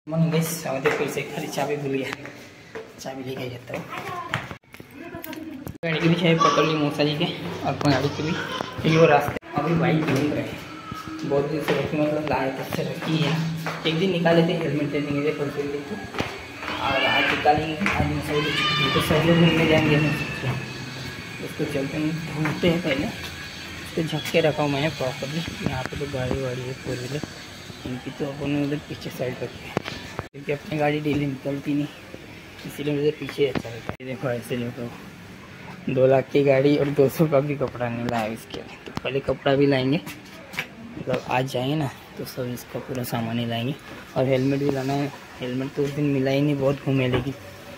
मन गई फिर से खाली चाबी भूल गया, चाबी लेके जाता हूँ। गाड़ी की भी चाबी पकड़ ली मौसा जी के और गाड़ी की भी, क्योंकि वो रास्ते अभी बाइक घूम रहे हैं, बहुत दिन से रखी, मतलब लाए तब से रखी है। एक दिन निकाले थे, हेलमेट दे देंगे परसों दिन तो, और आज निकालेंगे। आज मैं तो सब लोग घूमने जाएंगे, उसको चलते ढूंढते हैं। पहले उसको झक्के रखा हूँ मैंने प्रॉपरली। यहाँ पे तो गाड़ी वाड़ी है 4 व्हीलर, इनकी तो अपन ने उधर पीछे साइड रखी है, क्योंकि अपनी गाड़ी डेली निकलती नहीं, इसीलिए उधर पीछे अच्छा रहता है। देखो ऐसे देखो 2 लाख की गाड़ी और 200 का भी कपड़ा नहीं लाया इसके लिए, तो पहले कपड़ा भी लाएंगे, मतलब आज जाएंगे ना तो सब इसका पूरा सामान ही लाएंगे। और हेलमेट भी लाना है, हेलमेट तो उस दिन मिला ही नहीं, बहुत घूमे। लेकिन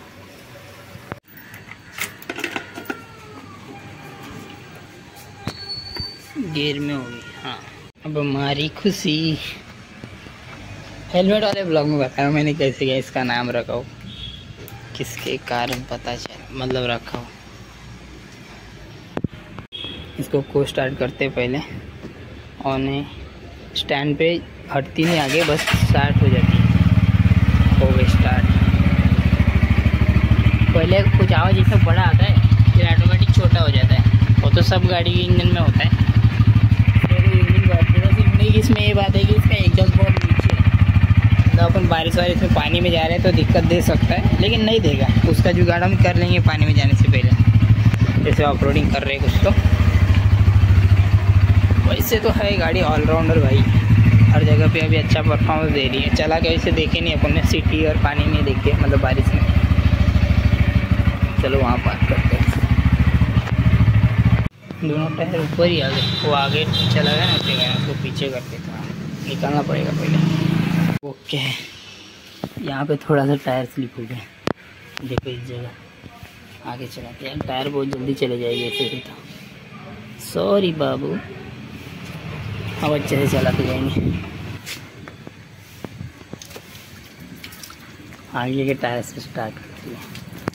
गेर में होगी। हाँ, अब हमारी खुशी। हेलमेट वाले ब्लॉग में बताया मैंने कैसे क्या इसका नाम रखा हो, किसके कारण पता चल मतलब रखा हो। इसको को स्टार्ट करते पहले ऑन है, स्टैंड पे हटती नहीं आगे, बस स्टार्ट हो जाती है। हो गई स्टार्ट। पहले कुछ आवाज़ इसमें बड़ा आता है, फिर ऑटोमेटिक छोटा हो जाता है। वो तो सब गाड़ी के इंजन में होता है। सिर्फ इसमें ये बात है कि इसका एग्जॉस्ट बहुत नीचे है, मतलब अपन बारिश वारिश में पानी में जा रहे हैं तो दिक्कत दे सकता है, लेकिन नहीं देगा। उसका जुगाड़ हम कर लेंगे पानी में जाने से पहले, जैसे ऑफ रोडिंग कर रहे हैं कुछ तो। वैसे तो है गाड़ी ऑलराउंडर भाई, हर जगह पे अभी अच्छा परफॉर्मेंस दे रही है। चला के वैसे देखे नहीं अपन ने, सिटी और पानी में देखे, मतलब बारिश में। चलो वहाँ पार्क करते हैं। दोनों टायर ऊपर ही आ गए, वो आगे चला गया ना, उसके गया, उसको पीछे करते था, निकालना पड़ेगा पहले। ओके, यहाँ पे थोड़ा सा टायर स्लिप हो गया, देखो इस जगह। आगे चलाते हैं, टायर बहुत जल्दी चले जाएगी ऐसे ही तो। सॉरी बाबू, अब अच्छे से चलाते जाएंगे। आगे के टायर से स्टार्ट करते हैं।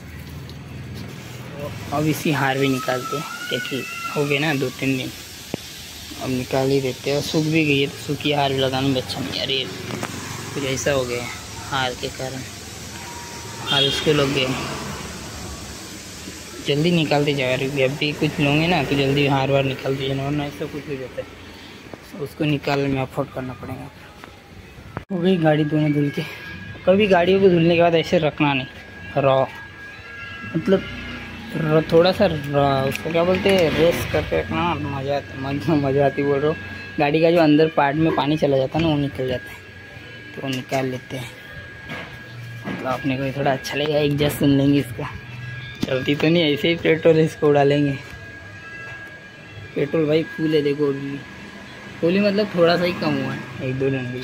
अब इसी हार भी निकालते हैं, क्योंकि हो गए ना 2-3 दिन, अब निकाल ही देते हैं। सूख भी गई है तो सूखी हार भी लगाने में अच्छा नहीं। अरे कुछ ऐसा हो गया हार के कारण, हार उसको लग गए। जल्दी निकालते जा रहे हैं, अभी कुछ लोगे ना तो जल्दी हार वार निकालते जाना, वरना ऐसा कुछ हो जाता है। उसको निकालने में अफोर्ड करना पड़ेगा। हो गई गाड़ी दोनों धुल के। कभी गाड़ियों को धुलने के बाद ऐसे रखना नहीं, रॉ, मतलब थोड़ा सा उसको क्या बोलते हैं, रेस करके रखना, मज़ा आती बोल रहा हूँ। गाड़ी का जो अंदर पार्ट में पानी चला जाता है ना, वो निकल जाता है, तो वो निकाल लेते हैं। मतलब अपने को थोड़ा अच्छा लगेगा, एग्जॉस्ट सुन लेंगे इसका। चलती तो नहीं, ऐसे ही पेट्रोल इसको उड़ा लेंगे। पेट्रोल भाई फुल है, देखो फुल मतलब थोड़ा सा ही कम हुआ है, 1-2 डंडी।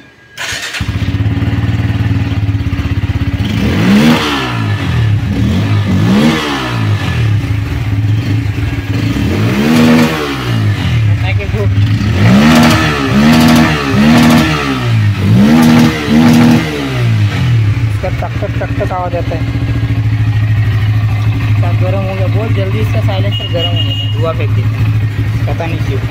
टक आवाज आता है, सब गर्म हो गया बहुत जल्दी। इसका साइलेंसर गर्म हो गया, धुआं फेंक देता, पता नहीं क्यों।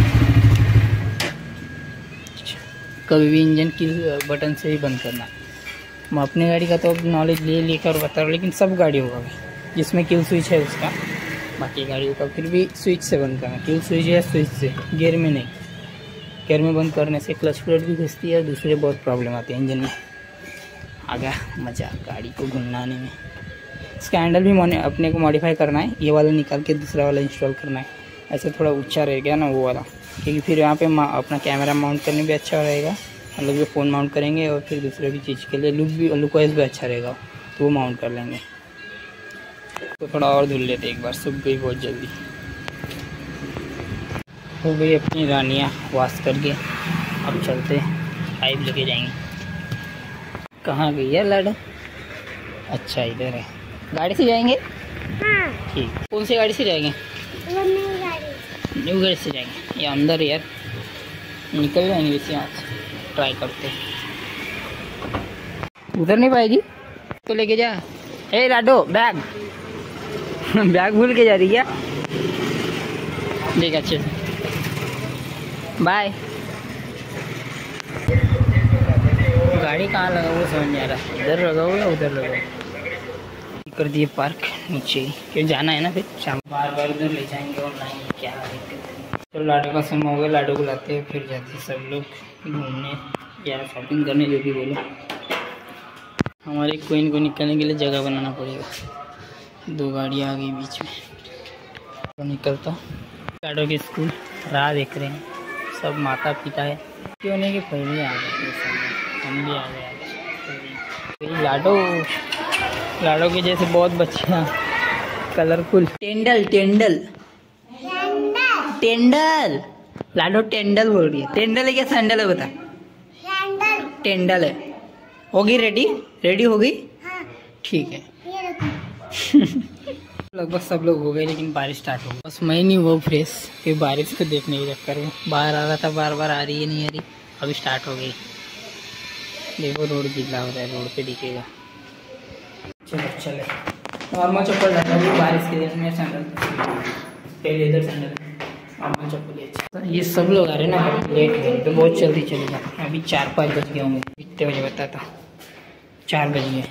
कभी भी इंजन की बटन से ही बंद करना। मैं अपनी गाड़ी का तो नॉलेज ले लेकर बता रहा हूँ, लेकिन सब गाड़ियों का जिसमें किल स्विच है उसका, बाकी गाड़ियों का फिर भी स्विच से बंद करना। किल स्विच है स्विच से, गियर में नहीं। गियर में बंद करने से क्लच प्लेट भी घिसती है और दूसरे बहुत प्रॉब्लम आती है इंजन में। आ गया मज़ा गाड़ी को घुमाने में। इसका हैंडल भी अपने को मॉडिफाई करना है, ये वाला निकाल के दूसरा वाला इंस्टॉल करना है। ऐसे थोड़ा ऊंचा रह गया ना वो वाला, क्योंकि फिर यहाँ पे अपना कैमरा माउंट करने भी अच्छा रहेगा, मतलब जो फ़ोन माउंट करेंगे, और फिर दूसरे भी चीज़ के लिए लुक वाइज भी अच्छा रहेगा, तो वो माउंट कर लेंगे। तो थोड़ा और धुल लेते एक बार, सूख गई बहुत जल्दी। हो गई अपनी रानियाँ वॉश करके, अब चलते पाइप लेके जाएंगे। कहाँ गई है लाडो? अच्छा इधर है, गाड़ी से जाएंगे? हाँ। ठीक, कौन सी गाड़ी से जाएंगे? न्यू गाड़ी से जाएंगे या अंदर यार निकल जाएंगे इसे, यहाँ से ट्राई करते। उधर नहीं पाएगी तो लेके जा। ए लाडो बैग बैग भूल के जा रही क्या? देख अच्छे से, बाय। गाड़ी कहाँ लगा वो समझ नहीं आ रहा, इधर लगाओ या उधर लगाओ। कर दिए पार्क नीचे ही, क्यों जाना है ना फिर शाम, बार बार उधर ले जाएंगे और नहीं क्या दिक्कत। तो लाडो का समय हो गया, लाडो को लाते हैं फिर जाते हैं सब लोग घूमने या शॉपिंग करने, जो भी बोलो। हमारे क्वीन को निकलने के लिए जगह बनाना पड़ेगा। 2 गाड़ियाँ आ गई बीच में, तो निकलता हूँ। लाडो के स्कूल राह देख रहे हैं सब, माता पिता है, क्यों नहीं कि पहले आ गए, हम भी आ गए। लाडो के जैसे बहुत बच्चियाँ कलरफुल। टेंडल लाडो टेंडल बोल रही है। टेंडल है क्या सैंडल है बता? टेंडल है। होगी रेडी हो गई? ठीक है। लगभग सब लोग हो गए, लेकिन बारिश स्टार्ट हो गई। बस मैं नहीं हुआ फ्रेश, फिर बारिश को देखने के चक्कर में बाहर आ रहा था, बार बार आ रही है नहीं आ रही, अभी स्टार्ट हो गई। देखो रोड गीला हो रहा है, रोड पे दिखेगा। चले नॉर्मल चप्पल डाला भी बारिश के दिन में, सैंडल पहले इधर सैंडल नॉर्मल चप्पल। अच्छा ये सब लोग आ रहे ना लेट गए, तो बहुत जल्दी चले जाओ। अभी 4-5 बज गए होंगे, कितने बजे बताता, 4 बज गए।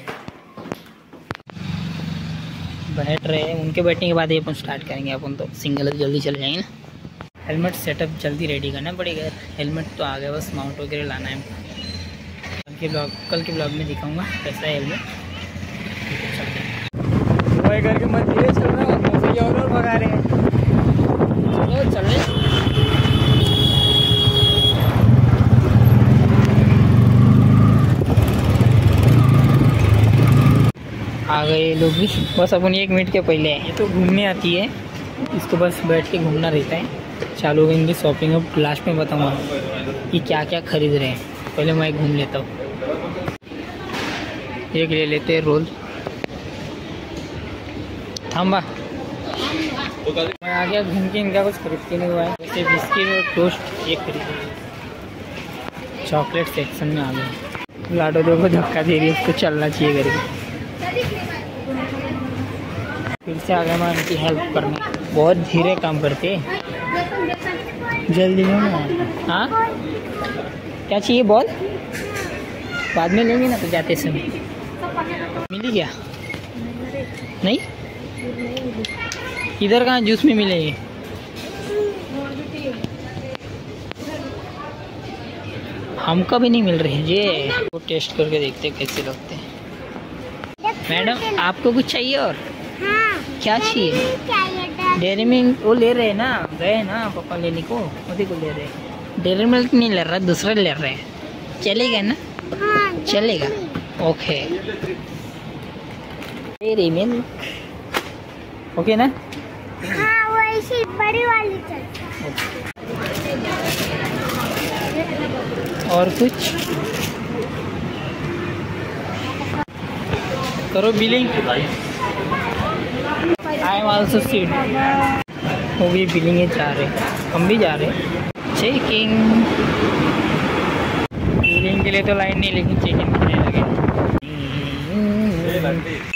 बैठ रहे हैं, उनके बैठने के बाद ही अपन स्टार्ट करेंगे। अपन तो सिंगल जल्दी चले जाएंगे ना। हेलमेट सेटअप जल्दी रेडी करना पड़ेगा। हेलमेट तो आ गया, बस माउंट वगैरह लाना है। कल के ब्लॉग में दिखाऊंगा कैसा है हेलमेट। वो करके मत धीरे चल रहा है, और भगा रहे हैं। चलो चल रहे आ गए लोग भी। बस अपन 1 मिनट के पहले आए। ये तो घूमने आती है, इसको बस बैठ के घूमना रहता है। चालू हो गई इनकी शॉपिंग, अब लास्ट में बताऊंगा कि क्या क्या खरीद रहे हैं। पहले मैं घूम लेता हूँ। एक ले लेते हैं रोल। थाम्बा मैं आ गया घूम के, इनका कुछ खरीद के नहीं हुआ है। जैसे बिस्किट और टोस्ट एक खरीद। चॉकलेट सेक्शन में आ गए। लाडो देखो धक्का दे रही है, उसको चलना चाहिए करके। फिर से आ गया मैं उनकी हेल्प करने। बहुत धीरे काम करते, जल्दी नहीं। हाँ क्या चाहिए बोल, बाद में लेंगे ना तो जाते समय। मिली क्या? नहीं इधर कहाँ जूस में मिलेंगे। हमको भी नहीं मिल रही है ये। वो टेस्ट करके देखते कैसे लगते हैं। मैडम आपको कुछ चाहिए और? हाँ, क्या चाहिए? डेयरी मिल्क वो ले रहे हैं ना, गए ना पापा लेने को, उसी को ले रहे हैं। डेयरी मिल्क नहीं ले रहा, दूसरा ले रहे हैं। चलेगा ना? हाँ, चलेगा। ओके डेयरी मिल्क ओके ना? हाँ वैसी बड़ी वाली चल। और कुछ करो billing. I am also seat. वो भी बिलिंग ही जा रहे, हम भी जा रहे। चेकिंग बिलिंग के लिए तो लाइन नहीं, लेकिन चेकिंग करने लगे।